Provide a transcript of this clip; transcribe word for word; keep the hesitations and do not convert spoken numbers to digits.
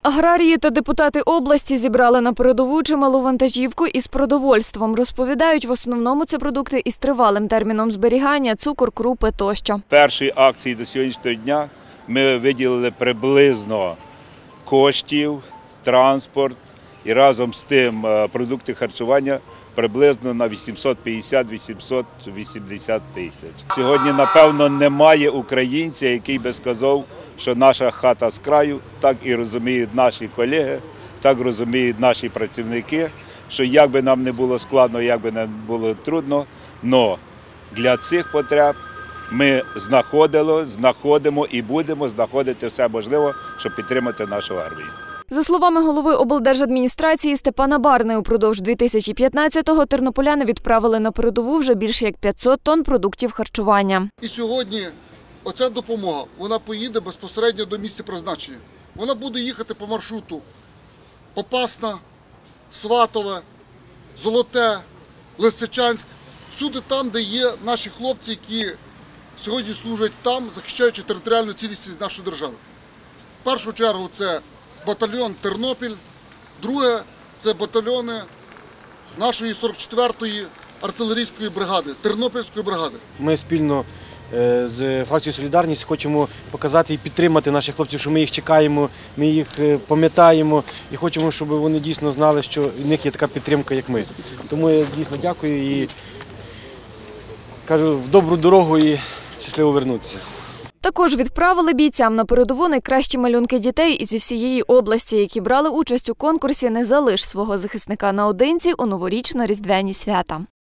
Аграрії та депутати області зібрали на передову чималу вантажівку із продовольством. Розповідають, в основному це продукти із тривалим терміном зберігання, цукор, крупи тощо. Першої акції до сьогоднішнього дня ми виділили приблизно коштів, транспорт і разом з тим продукти харчування приблизно на вісімсот п'ятдесят - вісімсот вісімдесят тисяч. Сьогодні, напевно, немає українця, який би сказав, що наша хата з краю. Так і розуміють наші колеги, так розуміють наші працівники, що як би нам не було складно, як би не було трудно, але для цих потреб ми знаходили, знаходимо і будемо знаходити все можливе, щоб підтримати нашу армію. За словами голови облдержадміністрації Степана Барни, упродовж дві тисячі п'ятнадцятого тернополяни відправили на передову вже більше як п'ятсот тонн продуктів харчування. І сьогодні оця допомога, вона поїде безпосередньо до місця призначення. Вона буде їхати по маршруту Попасна, Сватове, Золоте, Лисичанськ. Всюди там, де є наші хлопці, які сьогодні служать там, захищаючи територіальну цілісність нашої держави. В першу чергу це батальйон Тернопіль, друге – це батальйони нашої сорок четвертої артилерійської бригади, Тернопільської бригади. Ми спільно з фракцією «Солідарність» хочемо показати і підтримати наших хлопців, що ми їх чекаємо, ми їх пам'ятаємо і хочемо, щоб вони дійсно знали, що в них є така підтримка, як ми. Тому я дійсно дякую і кажу, в добру дорогу і щасливо вернутися. Також відправили бійцям на передову найкращі малюнки дітей зі всієї області, які брали участь у конкурсі «Не залиш свого захисника наодинці» у новорічно-різдвяні свята.